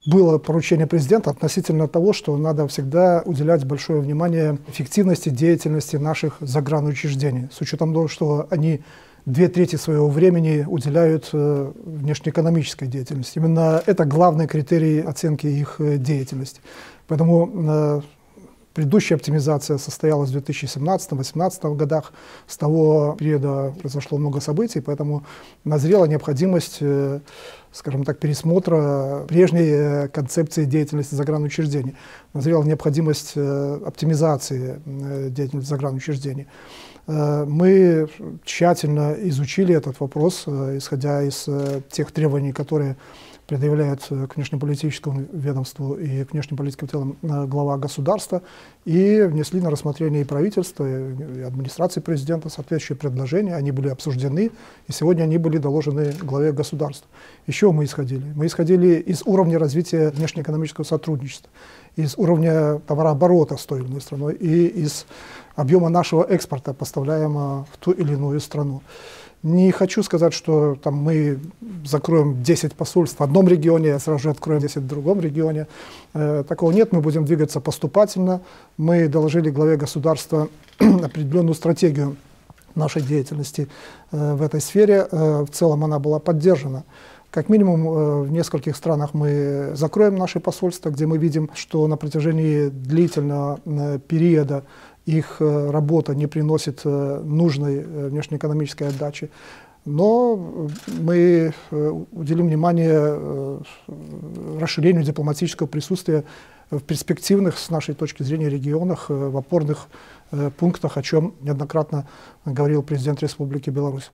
Было поручение президента относительно того, что надо всегда уделять большое внимание эффективности деятельности наших загранучреждений, с учетом того, что они 2/3 своего времени уделяют внешнеэкономической деятельности. Именно это главный критерий оценки их деятельности. Поэтому предыдущая оптимизация состоялась в 2017-2018 годах. С того периода произошло много событий, поэтому назрела необходимость, скажем так, пересмотра прежней концепции деятельности загранучреждений. Назрела необходимость оптимизации деятельности загранучреждений. Мы тщательно изучили этот вопрос, исходя из тех требований, которые предъявляет к внешнеполитическому ведомству и к внешнеполитическим целям глава государства, и внесли на рассмотрение и правительства, и администрации президента соответствующие предложения. Они были обсуждены, и сегодня они были доложены главе государства. Еще мы исходили? Мы исходили из уровня развития внешнеэкономического сотрудничества, из уровня товарооборота с той или иной страной и из объема нашего экспорта, поставляемого в ту или иную страну. Не хочу сказать, что там, мы закроем 10 посольств в одном регионе, а сразу же откроем 10 в другом регионе. Такого нет, мы будем двигаться поступательно. Мы доложили главе государства определенную стратегию нашей деятельности в этой сфере. В целом она была поддержана. Как минимум в нескольких странах мы закроем наши посольства, где мы видим, что на протяжении длительного периода их работа не приносит нужной внешнеэкономической отдачи. Но мы уделим внимание расширению дипломатического присутствия в перспективных, с нашей точки зрения, регионах, в опорных пунктах, о чем неоднократно говорил президент Республики Беларусь.